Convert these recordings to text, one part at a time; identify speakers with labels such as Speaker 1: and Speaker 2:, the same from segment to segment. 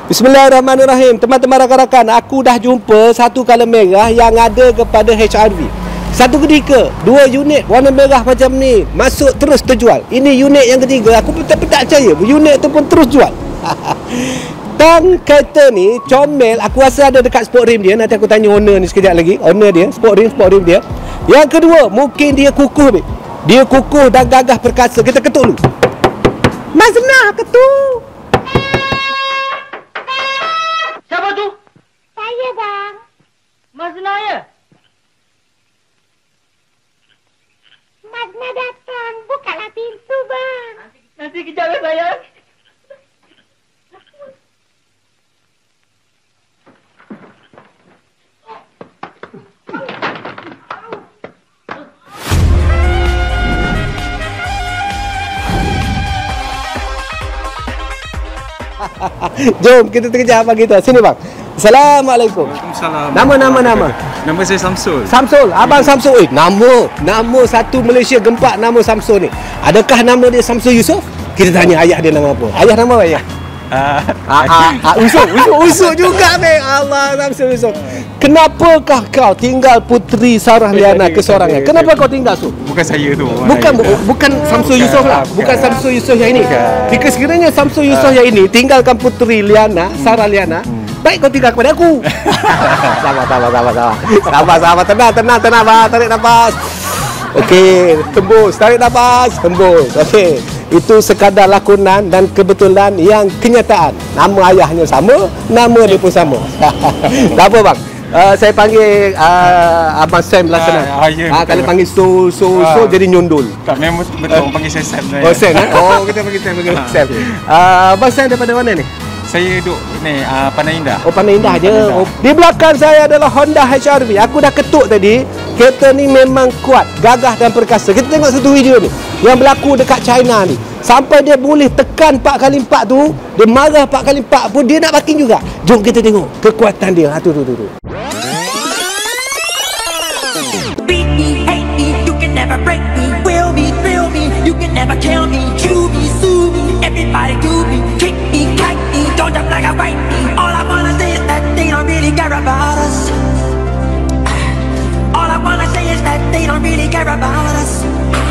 Speaker 1: Bismillahirrahmanirrahim. Teman-teman rakan-rakan, aku dah jumpa satu colour merah yang ada kepada HRV. Satu ketika, dua unit warna merah macam ni masuk terus terjual. Ini unit yang ketiga, aku pun tak percaya unit tu pun terus jual. Dan kereta ni comel, aku rasa ada dekat sport rim dia. Nanti aku tanya owner ni sekejap lagi. Owner dia, sport rim dia. Yang kedua, mungkin dia kukuh. Dia kukuh dan gagah perkasa. Kita ketuk dulu. Mas Nah, ketuk.
Speaker 2: Siapa tu?
Speaker 3: Saya, bang.
Speaker 2: Mas Nah ya?
Speaker 3: Mas Nah datang. Bukalah pintu, bang.
Speaker 2: Nanti kejap ya sayang.
Speaker 1: Jom kita terkejar abang kita. Sini bang. Assalamualaikum.
Speaker 4: Waalaikumsalam.
Speaker 1: Nama.
Speaker 4: Nama saya Samsul.
Speaker 1: Samsul, abang Samsul. Nama satu Malaysia gempak nama Samsul ni. Adakah nama dia Samsul Yusof? Kita tanya ayah dia nama apa? Ayah nama apa ayah? Usuk juga be. Allah, Samsul Yusof. Kenapakah kau tinggal Puteri Sarah Liana kesorangan? Kenapa kau tinggal tu?
Speaker 4: Bukan saya tu.
Speaker 1: Bukan Samsul Yusof lah. Bukan Samsul Yusof yang ini. Jika sekiranya Samsul Yusof yang ini tinggalkan Puteri Liana, Sarah Liana, baik kau tinggal kepada aku. Sabar. Tenang, bang. Tarik nafas. Okey, tembus. Tarik nafas, tembus. Okey. Itu sekadar lakonan dan kebetulan yang kenyataan. Nama ayahnya sama, nama dia pun sama. Tak apa bang. Saya panggil Abang Sam lah senang. Kalau panggil so jadi nyundul.
Speaker 4: Tak, memang betul orang panggil saya Sam.
Speaker 1: Oh Sam Oh kita panggil Sam. Abang Sam daripada mana ni?
Speaker 4: Saya duduk ni Pandan Indah.
Speaker 1: Oh Pandan Indah je. Di belakang saya adalah Honda HRV. Aku dah ketuk tadi. Kereta ni memang kuat, gagah dan perkasa. Kita tengok satu video ni yang berlaku dekat China ni. Sampai dia boleh tekan 4x4 tu, dia marah 4x4 pun dia nak parking juga. Jom kita tengok kekuatan dia. Tu.
Speaker 5: Beat me, hate me, you can never break me. Will me, thrill me, you can never kill me. Chew me, sue me, everybody do me. Kick me, kite me, don't jump like a bite me. All I wanna say is that they don't really care about us. All I wanna say is that they don't really care about us.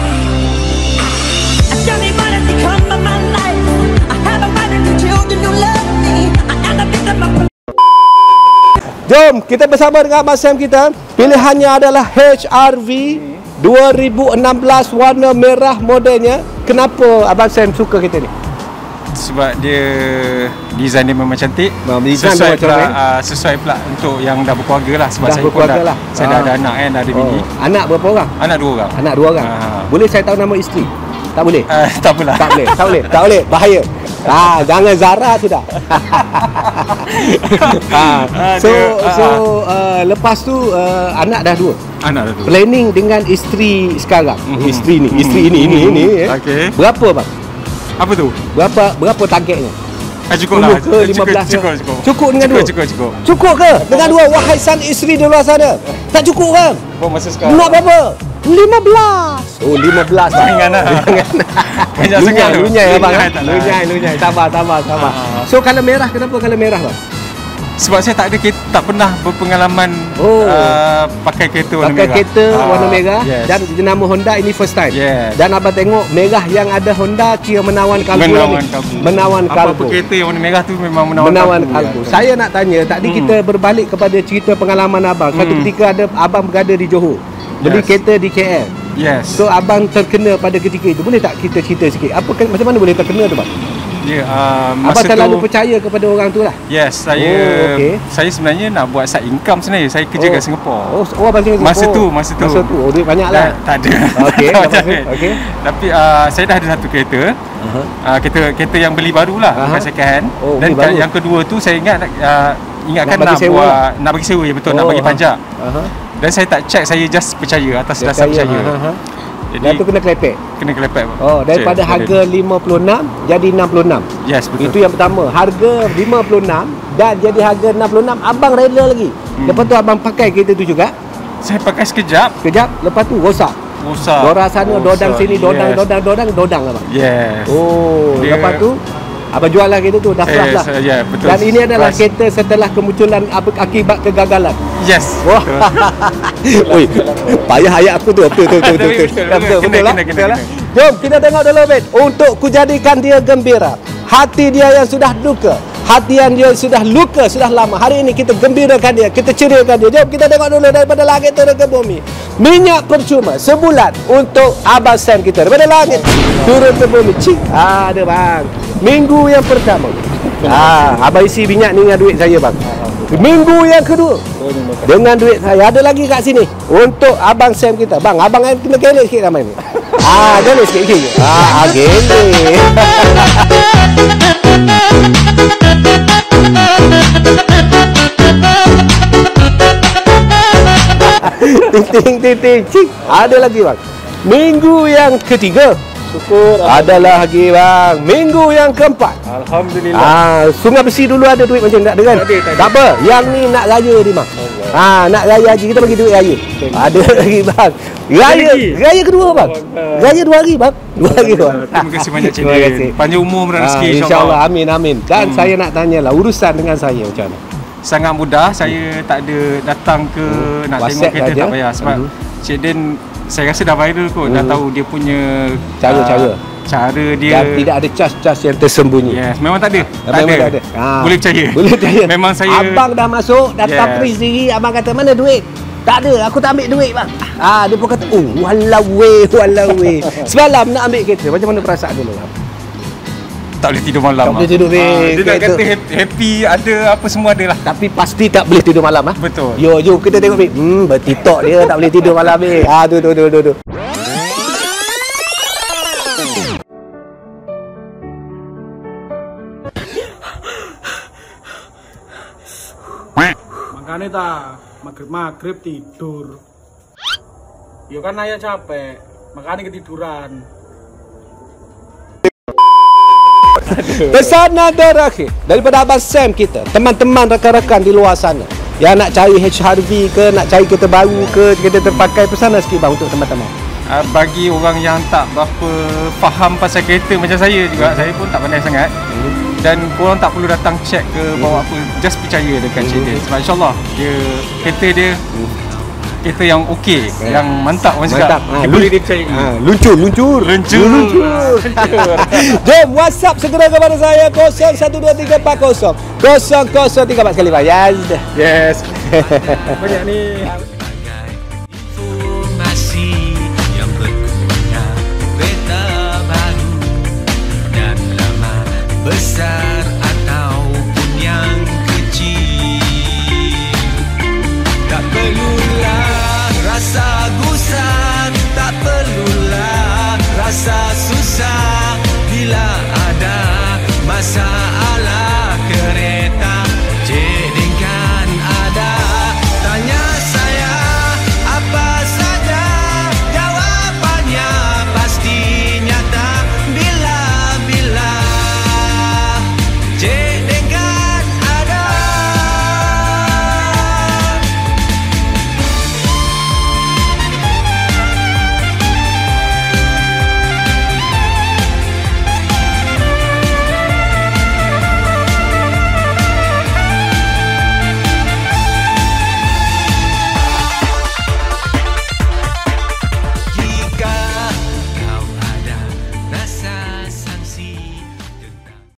Speaker 5: Tell me what has become of my life. I have a wife and two children who love me. I am the victim of...
Speaker 1: Jom kita bersama dengan Abang Sam kita. Pilihannya adalah HRV 2016 warna merah modelnya. Kenapa Abang Sam suka kereta ni?
Speaker 4: Sebab dia design dia memang cantik. Sesuai pula untuk yang dah berkeluarga lah. Sebab
Speaker 1: dah
Speaker 4: saya
Speaker 1: berkeluarga
Speaker 4: pun
Speaker 1: lah.
Speaker 4: Saya dah ada anak kan, dah ada bini.
Speaker 1: Anak berapa orang?
Speaker 4: Anak 2 orang.
Speaker 1: Anak 2 orang. Boleh saya tahu nama isteri? Tak boleh?
Speaker 4: Tak apalah.
Speaker 1: Tak boleh. Bahaya. Jangan Zara sudah. Lepas tu anak dah 2.
Speaker 4: Anak dah 2.
Speaker 1: Planning dengan isteri sekarang. Isteri ini.
Speaker 4: Okey.
Speaker 1: Berapa bang?
Speaker 4: Apa tu?
Speaker 1: Berapa targetnya?
Speaker 4: Cukup lah.
Speaker 1: Cukup dengan 2. Cukup ke? Dengan 2 wahai san isteri di luar sana. Tak cukup kan?
Speaker 4: Masa sekarang.
Speaker 1: Nak berapa? 15. Oh 15
Speaker 4: Jangan lah.
Speaker 1: Lunyai abang. Lunyai. Sabar. So kalau merah, kenapa kalau merah bang?
Speaker 4: Sebab saya tak pernah berpengalaman pakai kereta warna merah.
Speaker 1: Warna merah.
Speaker 4: Yes.
Speaker 1: Dan nama Honda ini first time.
Speaker 4: Yes.
Speaker 1: Dan abang tengok merah yang ada Honda kira menawan kalbu.
Speaker 4: Apa kereta yang warna merah tu memang
Speaker 1: menawan kalbu. Saya nak tanya, tadi kita berbalik kepada cerita pengalaman abang. Satu ketika abang berada di Johor. Beli kereta di KL.
Speaker 4: Yes.
Speaker 1: So abang terkena pada ketika itu. Boleh tak kita cerita sikit? Macam mana boleh terkena tu bang? Abang terlalu percaya kepada orang tu lah.
Speaker 4: Yes, saya sebenarnya nak buat side income sebenarnya. Saya kerja kat Singapura.
Speaker 1: Abang kerja
Speaker 4: Masa tu.
Speaker 1: Duit banyak lah.
Speaker 4: Tak ada.
Speaker 1: Okey.
Speaker 4: Tapi saya dah ada satu kereta. Kereta yang beli baru lah, bukan second hand. Dan yang kedua tu saya ingatkan nak bagi sewa. Ya betul, nak bagi pajak. Dan saya tak check, saya just percaya atas dasar percaya. Jadi
Speaker 1: tu kena kelepek. Daripada harga 56 jadi 66.
Speaker 4: Yes, betul.
Speaker 1: Itu yang pertama. Harga 56 dan jadi harga 66, abang rela lagi. Lepas tu abang pakai kereta tu juga.
Speaker 4: Saya pakai sekejap,
Speaker 1: lepas tu rosak. Dodang sana, dodang sini, dodang abang.
Speaker 4: Yes.
Speaker 1: Lepas tu Abang jual lah kereta tu, dah frust lah.
Speaker 4: Ya, betul.
Speaker 1: Dan ini adalah kereta setelah kemunculan akibat kegagalan.
Speaker 4: Yes.
Speaker 1: Wah. Oi, payah ayat aku tu. Betul lah. Jom kita tengok dulu, Bet. Untuk ku jadikan dia gembira, hati dia yang sudah duka, hati yang dia sudah luka sudah lama, hari ini kita gembirakan dia, kita ceriakan dia. Jom kita tengok dulu daripada langit turun ke bumi. Minyak percuma sebulan untuk Abang Sam kita, daripada langit turun ke bumi. Cik, ada bang. Minggu yang pertama, abang isi minyak ni dengan duit saya, bang. Minggu yang kedua dengan duit saya, ada lagi kat sini untuk Abang Sam kita. Bang, abang kena gelek sikit ramai ni. Gelek sikit. Gelek. Ting. Cik, ada lagi, bang. Minggu yang ketiga, syukur ada lagi, bang. Minggu yang keempat, alhamdulillah. Sungai Besi dulu ada duit macam tak ada kan? Tak apa. Yang ni nak raya ni, bang. Nak raya haji, kita bagi duit raya. Ada lagi, bang. Raya kedua, bang. Raya 2 hari, bang. 2 hari, bang.
Speaker 4: Terima kasih banyak, Cik Din. Panjang umur dan rezeki,
Speaker 1: insya-Allah. Amin. Dan saya nak tanyalah urusan dengan saya macam mana?
Speaker 4: Sangat mudah. Saya tak ada datang ke nak
Speaker 1: WhatsApp
Speaker 4: tengok kereta,
Speaker 1: aja.
Speaker 4: tak payah. Sebab Cik Din saya rasa dah viral kot. Dah tahu dia punya cara dia.
Speaker 1: Dan tidak ada cas-cas yang tersembunyi.
Speaker 4: Yes, memang tak ada.
Speaker 1: Memang tak ada.
Speaker 4: Boleh percaya. Memang saya,
Speaker 1: abang dah masuk, datang free sendiri. Abang kata, mana duit? Tak ada, aku tak ambil duit, bang. Dia pun kata, walau weh. Semalam nak ambil kereta, macam mana perasaan dulu, bang?
Speaker 4: Tak boleh tidur malam.
Speaker 1: Tak boleh tidur,
Speaker 4: dia nak kata happy, ada apa semua ada lah.
Speaker 1: Tapi pasti tak boleh tidur malam,
Speaker 4: Betul.
Speaker 1: Jom kita tengok, Bek. Bertitok dia tak boleh tidur malam, Bek. Tu.
Speaker 6: Makanya tak maghrib tidur. Ya kan ayah capek, makanya ketiduran.
Speaker 1: Pesanan terakhir daripada Abang Sam kita, teman-teman rakan-rakan di luar sana yang nak cari HRV ke, nak cari kereta baru ke, kereta terpakai, pesanan sikit, bang, untuk teman-teman.
Speaker 4: Bagi orang yang tak berapa faham pasal kereta macam saya juga, saya pun tak pandai sangat. Dan korang tak perlu datang check ke bawa apa, just percaya dekat Cik Din. Sebab insyaAllah kereta dia kereta yang okey, yang mantap orang cakap. Boleh dipercayai.
Speaker 1: Luncur. Jom WhatsApp segera kepada saya 012340 003 sekali, bang. Yes.
Speaker 6: Banyak ni.